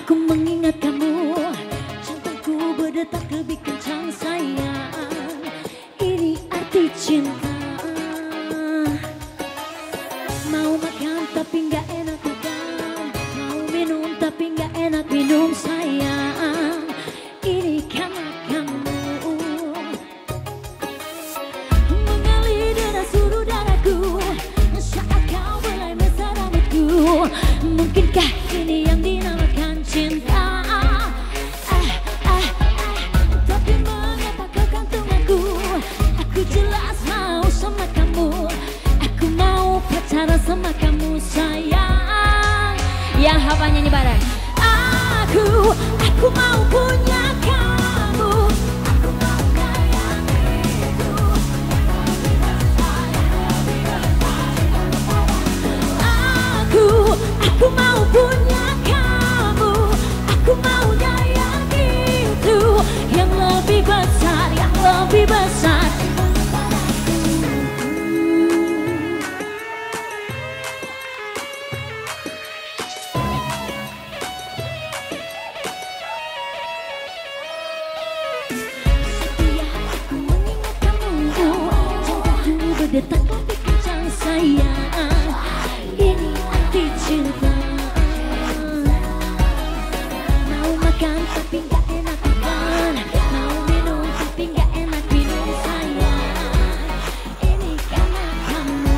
Aku mengingat kamu, jantungku berdetak lebih kencang sayang. Ini arti cinta. Mau makan tapi nggak enak makan, mau minum tapi nggak enak minum sayang. Ini karena kamu mengalir deras seluruh darahku saat kau mulai mesra rambutku. Mungkinkah ini yang dinamakan cinta? Tapi mengapa kau gantung aku? Aku jelas mau sama kamu. Aku mau pacaran sama kamu sayang. Yang hafal nyanyi bareng. Aku mau punya kamu. Aku mau sayang itu. Aku mau punya kamu. Aku mau sayang itu. Yang lebih besar, yang lebih besar. Detak lebih kencang sayang. Ini arti cinta. Mau makan tapi gak enak makan, mau minum tapi gak enak minum sayang. Ini karena kamu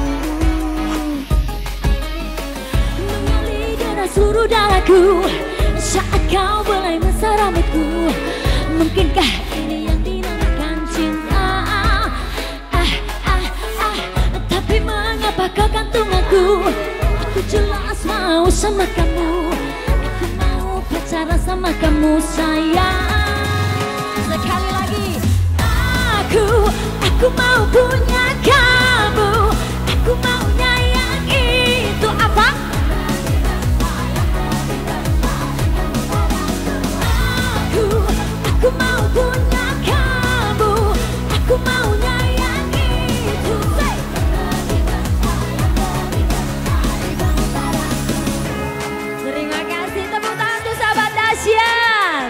mengalir deras seluruh darahku saat kau mulai mesra rambutku. Mungkinkah ini yang dinamakan cinta? Tapi mengapa kau gantung aku? Aku jelas mau sama kamu. Aku mau pacaran sama kamu sayang. Sekali lagi. Aku mau punya kamu. Aku mau sayang itu apa? Aku mau punya kamu. Aku mau sayang itu. Terima kasih, tepuk tangan untuk sahabat dahsyat.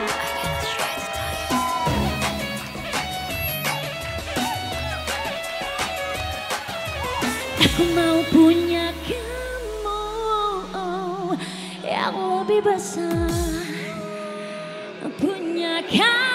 Aku mau punya kamu yang lebih besar. Punya kamu.